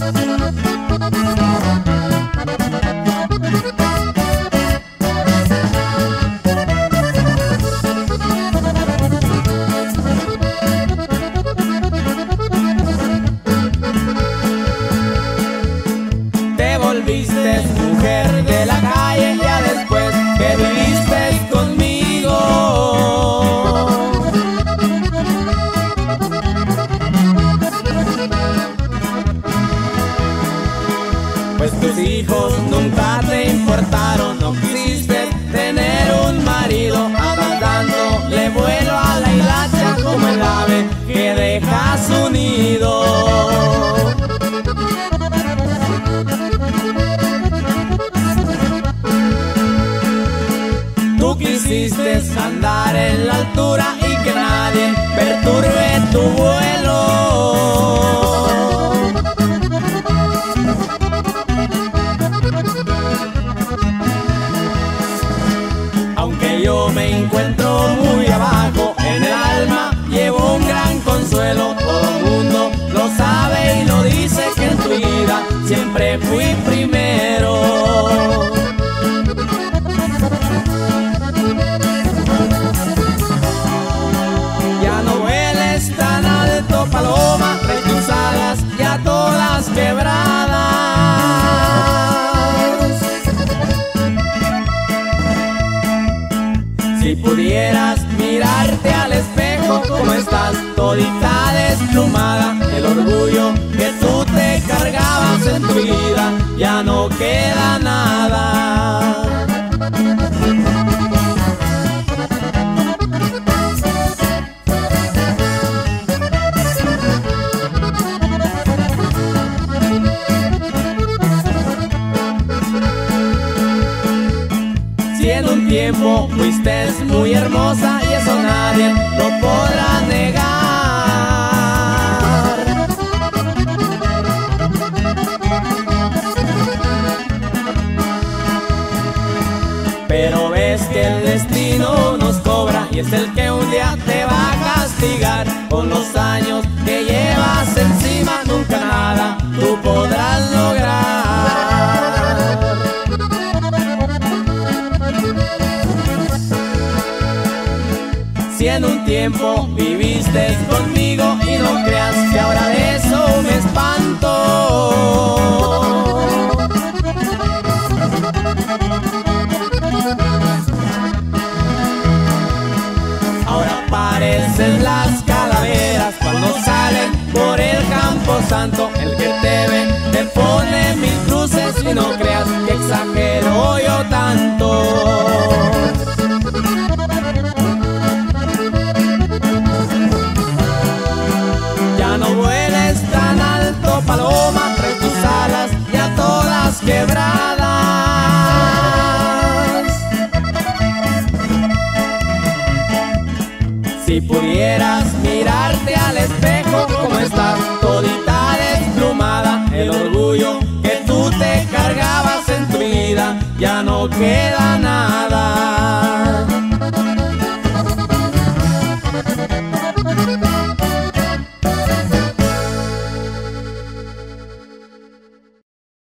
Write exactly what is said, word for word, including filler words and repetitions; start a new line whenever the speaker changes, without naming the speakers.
Volviste mujer de la calle ya después que viviste conmigo. Pues tus hijos nunca te importaron, no quisiste tener un marido, dándole vuelo a la hilacha como el ave que deja su nido. Tú quisiste andar en la altura y que nadie perturbe tu vuelo. Aunque yo me encuentro muy abajo, en el alma llevo un gran consuelo. Todo el mundo lo sabe y lo dice que en tu vida siempre fui primero. Paloma, trae tus alas ya todas quebradas. Si pudieras mirarte al espejo, como estás todita desplumada, el orgullo que tú te cargabas en tu vida ya no queda nada. Si en un tiempo fuiste muy hermosa y eso nadie lo podrá negar, pero ves que el destino nos cobra y es el que un día te va a castigar. Con los años que llevas encima nunca nada tú podrás lograr. Si en un tiempo viviste conmigo y no creas que ahora de eso me espanto. Ahora parecen las calaveras cuando salen por el campo santo. El que te ve te pone mil cruces y no creas que exagero yo tanto. Paloma, trae tus alas ya todas quebradas. Si pudieras mirarte al espejo, como estás todita desplumada, el orgullo que tú te cargabas en tu vida ya no queda nada.